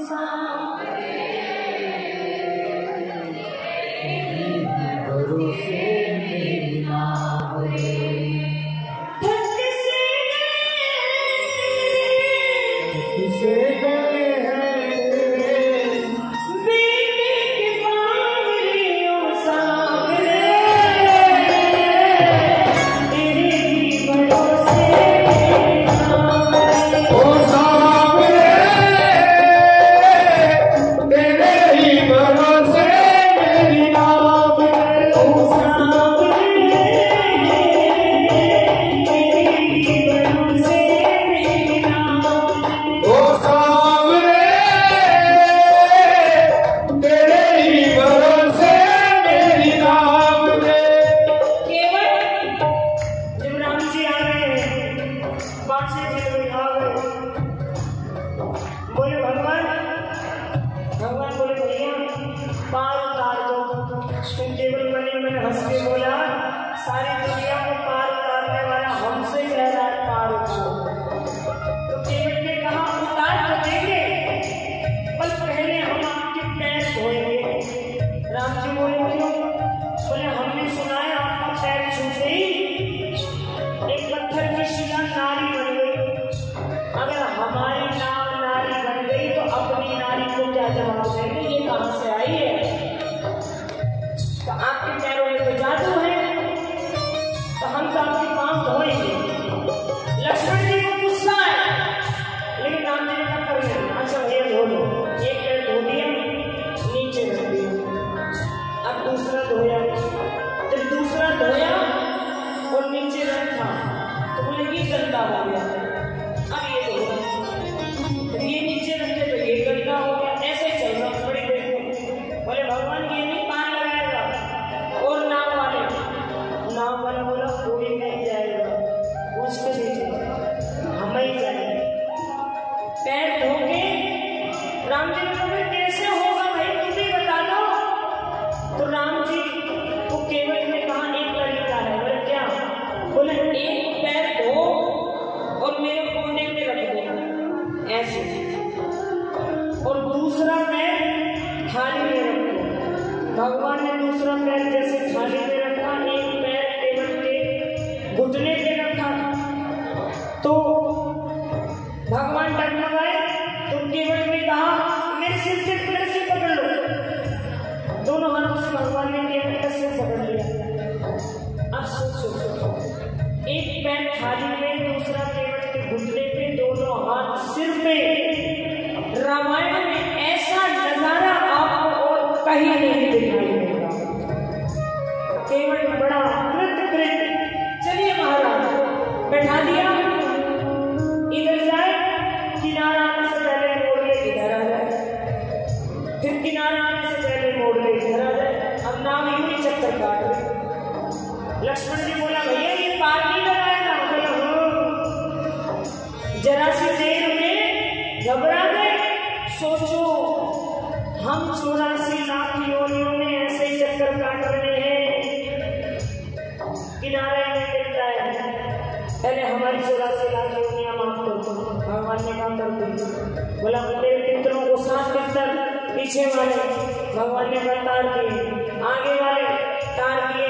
भगवान ने दूसरा पैर जैसे थाली में रखा, एक पैर टेबल के घुटने पे रखा, तो भगवान डगमगाए तो टेबल ने कहा मेरे सिर से पैर से पकड़ लो। दोनों हाथों से भगवान ने टेबल का सिर पकड़ लिया। अब सोचो, एक पैर थाली में, दूसरा टेबल के घुटने पे, दोनों हाथ सिर पे। रामायण में ऐसा नजारा आपको और कहीं नहीं दिखाई देगा। केवल बड़ा कृत चलिए महाराज बैठा दिया, इधर जाए, किनारा आने से पहले मोड़ ले इधर आ जाए, फिर किनारा आने से पहले मोड़ ले इधर आ जाए। अब नाम यूं ही चक्कर काट रहे। लक्ष्मण जी बोला भैया ये पार नहीं लगाया ना। बोला जरा सी देर में घबरा गए। सोचो हम 84 लाख योनियों में ऐसे ही चक्कर काट रहे हैं, किनारे में मिलता है। पहले हमारी 84 लाख योनियां माफ कर दो। भगवान ने काम कर दी। बोला मेरे मित्रों को 7 पितर, पीछे वाले भगवान ने तार किए, आगे वाले तार किए